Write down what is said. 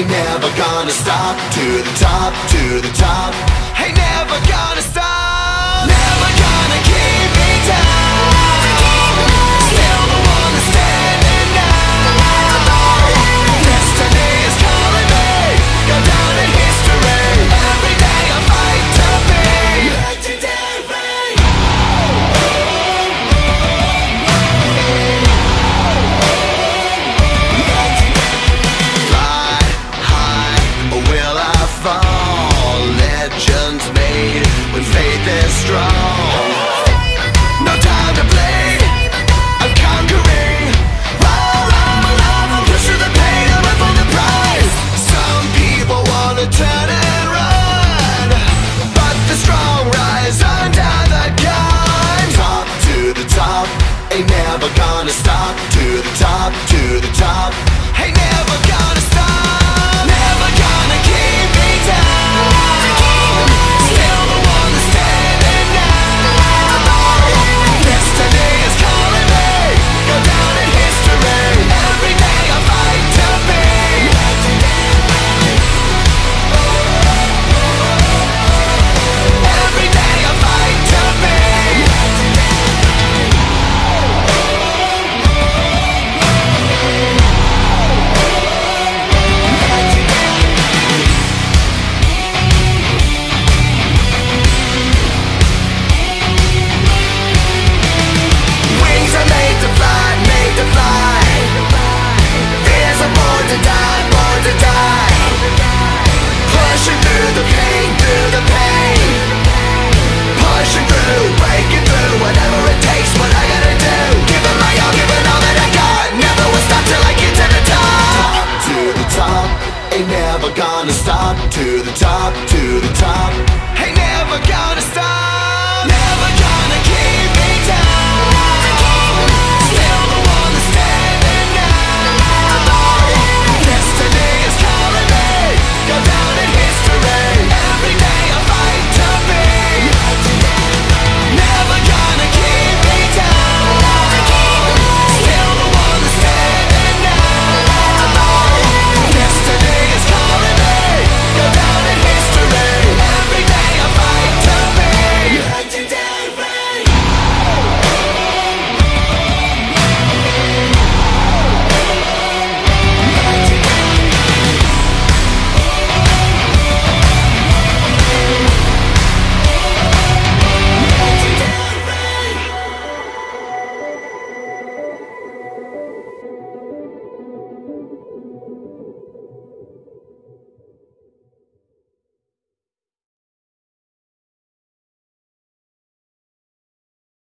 Ain't never gonna stop. To the top, to the top. Ain't never gonna stop. Never gonna keep me down. Still the one that's standing now. Destiny is calling me. Go down in history. Every day I fight to be legendary. Fly high, or will I fall? Legends made when faith is strong. No time to bleed. I'm conquering. Roll on my love, I'll push through the pain, I'll run for the prize. Some people wanna turn and run, but the strong rise under the gun. Top to the top, ain't never gonna stop. To the top, to the top, ain't never gonna stop. Never gonna keep me down. Still the one that's standing now. Destiny is calling me. Go down in history. Every day I fight to be legendary. Every day I fight to be wings are made to fly, made to fly. Fears are born to die, born to die. Pushing through the pain, through the pain. Pushing through, breaking through, whatever it takes, what I gotta do. Giving my all, giving all that I got. Never will stop till I get to the top. To the top, ain't never gonna stop. To the top, to the top, ain't never gonna stop. Never